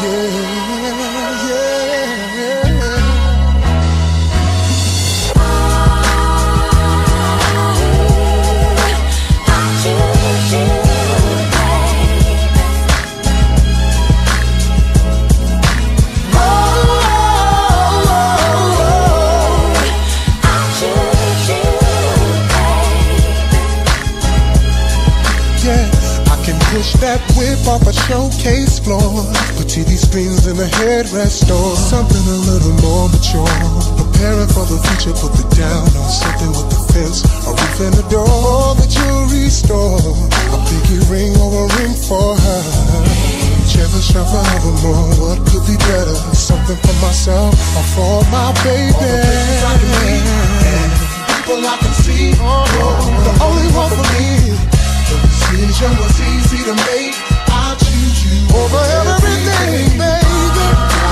Push that whip off a showcase floor, put TV screens in the headrest store. Something a little more mature, preparing for the future. Put the down on something with the fence, a roof and a door. The jewelry store, a pinky ring or a ring for her. Cherish her forevermore. What could be better? Something for myself or for my baby. All the places I can meet and people I can see. The only one for me. The decision was easy to make. I choose you over everything, baby.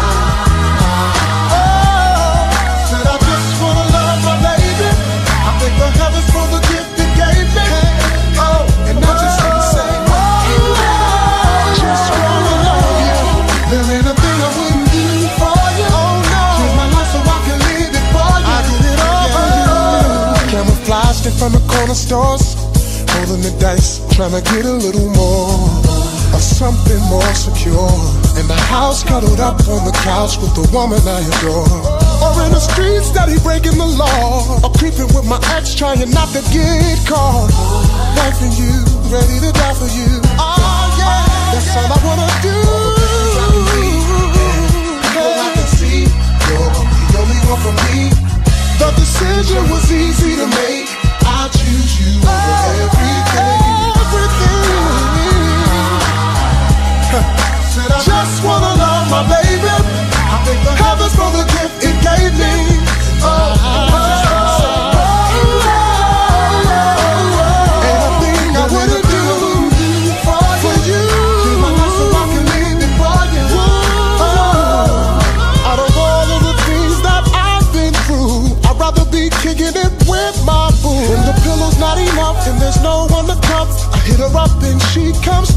Said I just wanna love my baby. I thank the heavens for the gift it gave me. And I just wanna say, I just wanna love you. There ain't a thing I wouldn't do for you. Change my life so I can live it for you. I did it all for you. Camouflaged in front of corner stores, rolling the dice, trying to get a little more, or something more secure. In the house, cuddled up on the couch with the woman I adore. Or in the streets, steady breaking the law, or creeping with my ex, trying not to get caught. Life for you, ready to die for you. Oh yeah, that's all I wanna do. People I can see, you're the only one for me. The decision was easy to make. I choose you over everything. Said I just wanna love my baby. I thank the heavens for the gift it gave me. Ain't a thing I wouldn't do for you. Change my life so I can live it for you. Out of all of the things that I've been through, I'd rather be kicking it with my boo. When the pillow's not enough and there's no one to cuff, I hit her up and she comes